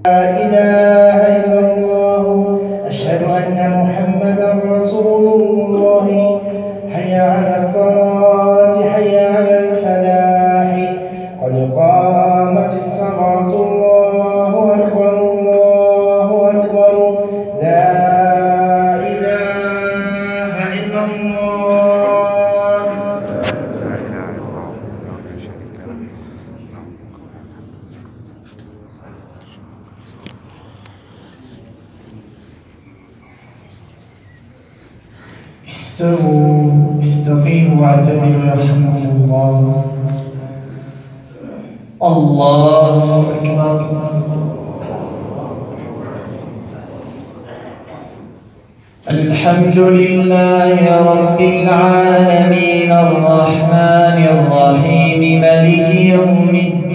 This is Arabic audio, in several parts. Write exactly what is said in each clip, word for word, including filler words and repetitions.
إله إلا الله أشهد أن محمدا رسول الله حي على الصلاة حي على الفلاح قد قامت الصلاة الله أكبر الله أكبر لا إله إلا الله. استووا استقيموا واعتدلوا يرحمكم الله. الله أكبر. الحمد لله رب العالمين الرحمن الرحيم مالك يوم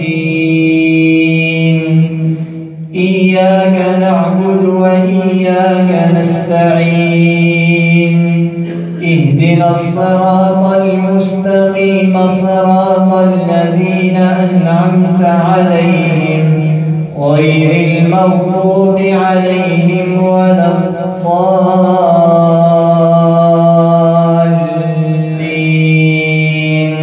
الدين إياك نعبد وإياك نستعين اهدنا الصراط المستقيم صراط الذين أنعمت عليهم غير المغضوب عليهم ولا الضالين.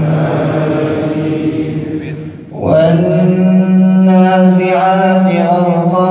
والنازعات غرقا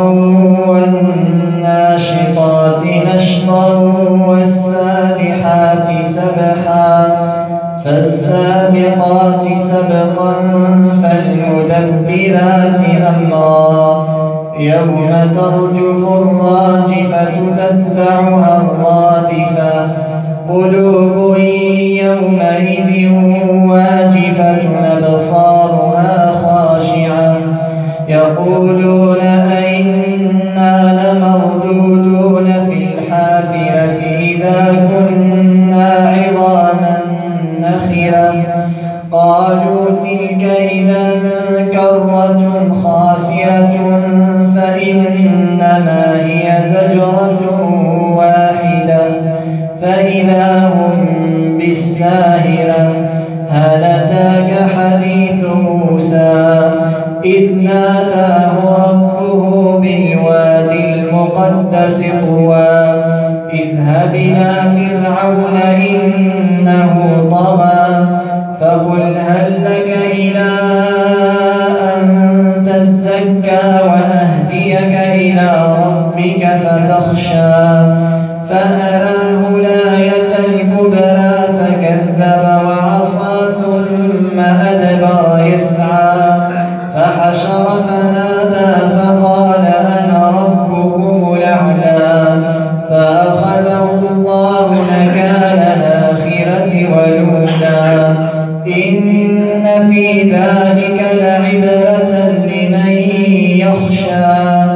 والناشطات نشطا والسابحات سبحا فالسابقات سبقا فالمدبرات أمرا يوم ترجف الراجفة تتبعها الرادفة قلوب يومئذ واجفة أبصارها خاشعة يقولون أئنا لمردودون في الحافرة إذا كنا عظاما نخرة قالوا تلك إذا كرة خاسرة فإنما هي زجرة واحدة فإذا هم بالساهرة هل أتاك حديث موسى إذ ناداه ربه بالوادي المقدس طوى اذهب إلى فرعون إنه طغى فقل هل لك إلى أن تزكى وأهديك إلى ربك فتخشى فأراه الآية الكبرى فكذب وعصى ثم أدبر يسعى فحشر فنادى فقال أنا ربكم الأعلى فأخذه الله نكال الآخرة والأولى إن في ذلك لعبرة لمن يخشى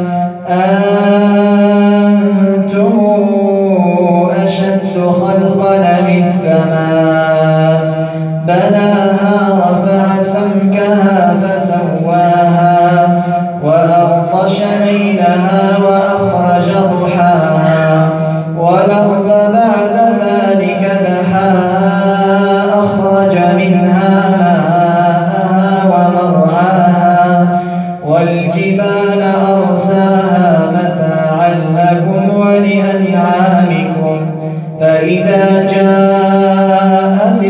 أنتم أشد خلقا أم السماء بناها رفع سمكها فسواها وأغطش ليلها وأخرج ضحاها والأرض بعد ذلك دحاها أخرج منها ماءها ومرعاها والجبال أرساها متاعا لكم ولأنعامكم فإذا جاءت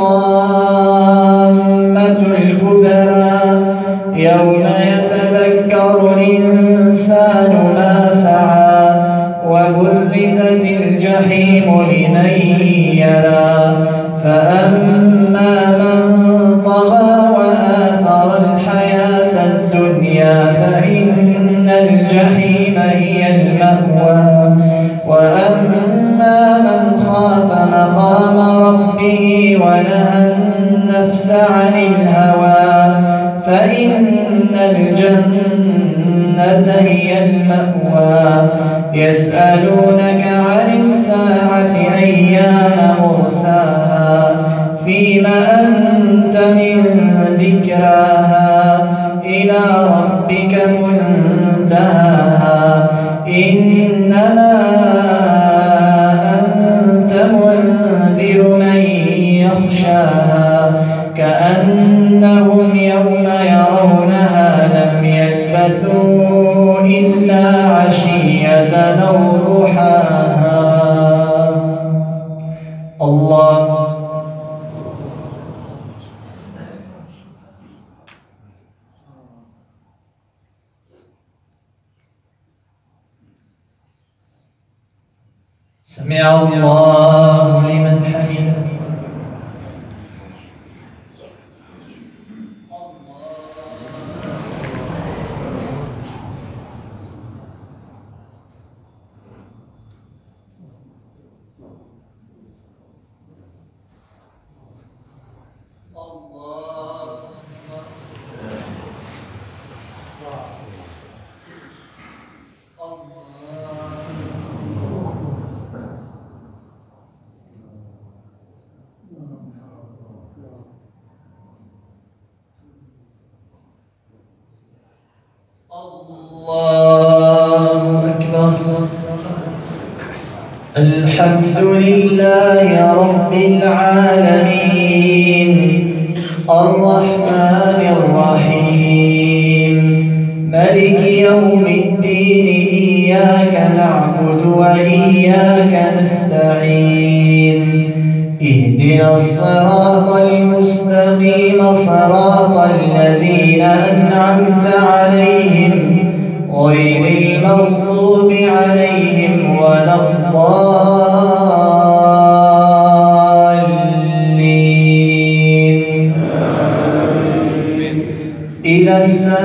الطامة الكبرى يوم يتذكر الإنسان ما سعى وبرزت الجحيم لمن يرى فأما من طغى وآثر الحياة الدنيا فإن الجحيم هي المأوى وأما من خاف مقام ربه ونهى النفس عن الهوى فإن الجنة هي المأوى يسألونك عن الساعة أيان مرساها فيما أنت من ذكراها إلى ربك منتهاها إنما أنت منذر من يخشاها كأنهم يوم يرونها لم يلبثوا إلا عشية أو ضحاها. الله سمع الله لمن حمده. الله أكبر. الحمد لله رب العالمين الرحمن الرحيم مالك يوم الدين. إياك نعبد وإياك نستعين. اهدنا الصراط المستقيم صراط الذين أنعمت عليهم غير المغضوب عليهم ولا الضالين. إذا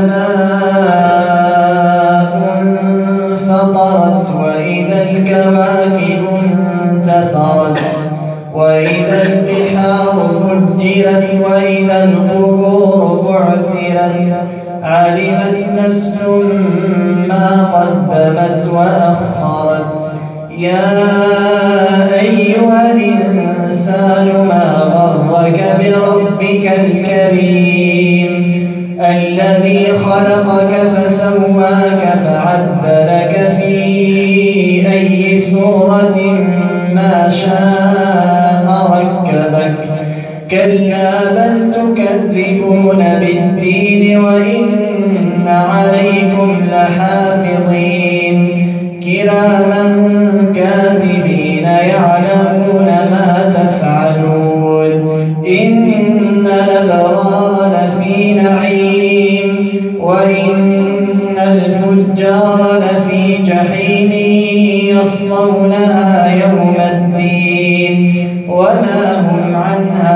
السماء انفطرت وإذا الكواكب انتثرت وإذا البحار فجرت وإذا القبور بعثرت علمت نفس ما قدمت وأخرت. يا أيها الإنسان ما غرك بربك الكريم الذي خلقك فسواك فعدلك في أي صورة ما شاء ركبك. كلا بل تكذبون بالدين وإن عليكم لحافظين كراما كاتبين يعلمون ما تفعلون. إن الأبرار لفي نعيم وإن الفجار لفي جحيم يصلونها يوم الدين وما هم عنها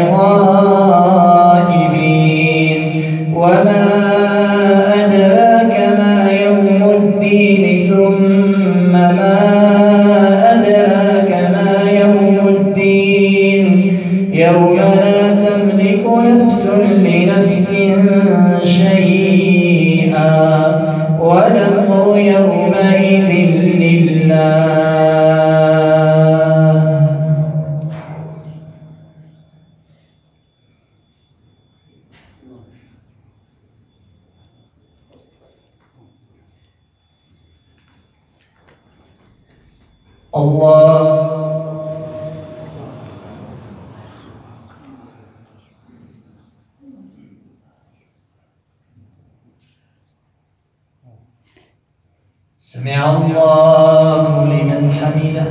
بغائبين. وما أدراك ما يوم الدين ثم ما أدراك ما يوم الدين يوم لا تملك نفس لنفس شيئا والأمر يومئذ لله. الله سمع الله لمن حمده.